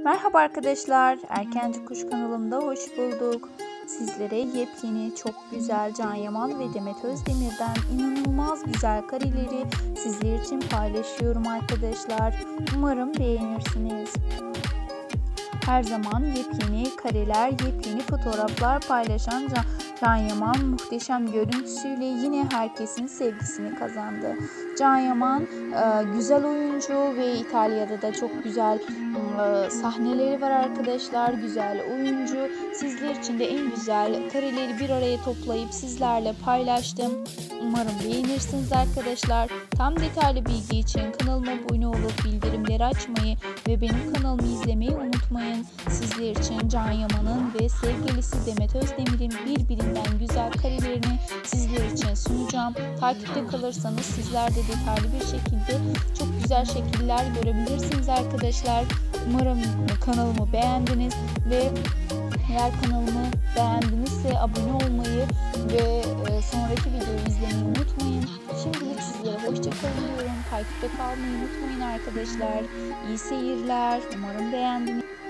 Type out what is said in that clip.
Merhaba arkadaşlar, Erkenci Kuş kanalımda hoş bulduk. Sizlere yepyeni, çok güzel Can Yaman ve Demet Özdemir'den inanılmaz güzel kareleri sizler için paylaşıyorum arkadaşlar. Umarım beğenirsiniz. Her zaman yepyeni kareler, yepyeni fotoğraflar paylaşan Can Yaman muhteşem görüntüsüyle yine herkesin sevgisini kazandı. Can Yaman güzel oyuncu ve İtalya'da da çok güzel sahneleri var arkadaşlar. Güzel oyuncu. Sizler için de en güzel kareleri bir araya toplayıp sizlerle paylaştım. Umarım beğenirsiniz arkadaşlar. Tam detaylı bilgi için kanalıma abone olup bildirimleri açmayı ve benim kanalımı izlemeyi unutmayın. Sizler için Can Yaman'ın ve sevgilisi Demet Özdemir'in birbirinden güzel karelerini sizler için sunacağım. Takipte kalırsanız sizler de detaylı bir şekilde çok güzel şekiller görebilirsiniz arkadaşlar. Umarım kanalımı beğendiniz ve eğer kanalımı beğendinizse abone olmayı ve sonraki videoyu izlemeyi unutmayın. Şimdilik sizlere hoşçakalın diyorum. Takipte kalmayı unutmayın arkadaşlar. İyi seyirler. Umarım beğendiniz.